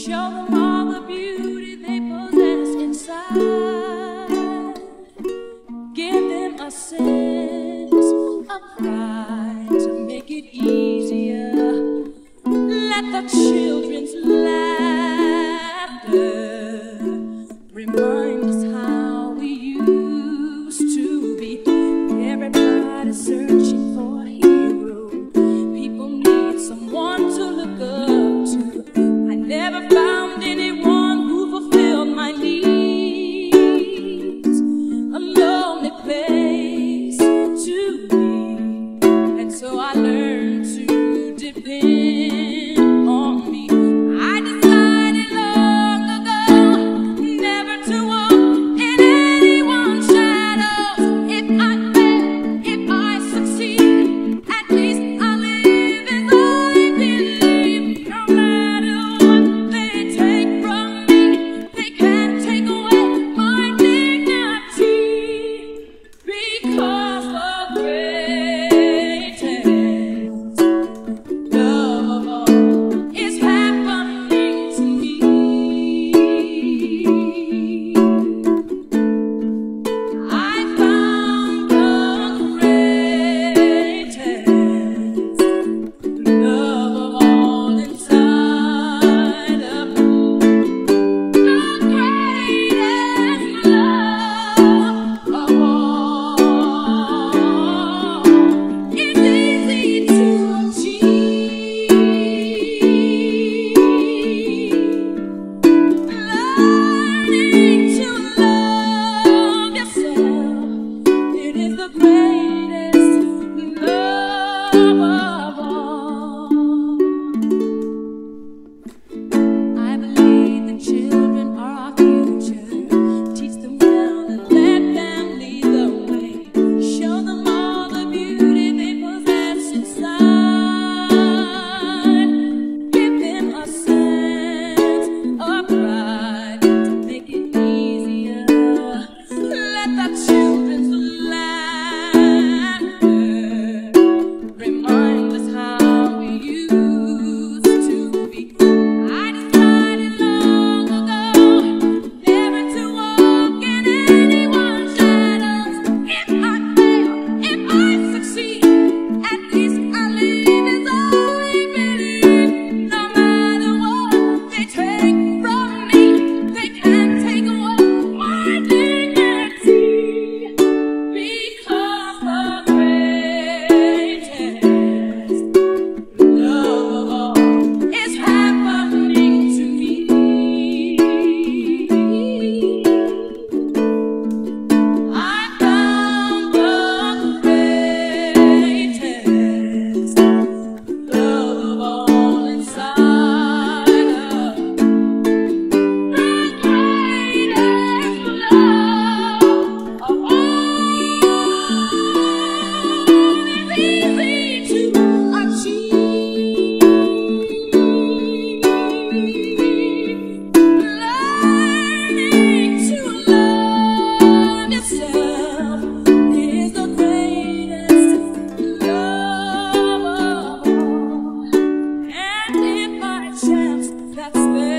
Show them all the beauty they possess inside. Give them a sense of pride to make it easier. Let the children's laughter remind us how we used to be. Everybody's searching for a hero. People need someone to look up to. I never found anyone who fulfilled my needs. A lonely place to be, and so I learned to depend on me. I decided long ago never to walk in anyone's shadows. If I fail, if I succeed, at least I'll live as I believe. No matter what they take from me, they can't take away my dignity, because the greatest love of all is happening to me. I found the greatest love of all inside of me. The greatest love of all is easy to achieve. Learning to love yourself, it is the greatest love of all. I believe the children are our future. Teach them well and let them lead the way. Show them all the beauty they possess inside. Give them a sense of pride to make it easier. Let the children's laughter remind us how we used to be. I decided long ago never to walk in anyone's shadows. If I fail, if I succeed, at least I live as I believe. No matter what they take from me, they can't take away my dignity, because the greatest love of all is happening to me. I found the greatest love of all inside of me. The greatest love of all is easy to achieve. Learning to love yourself is the greatest love of all. And if by chance that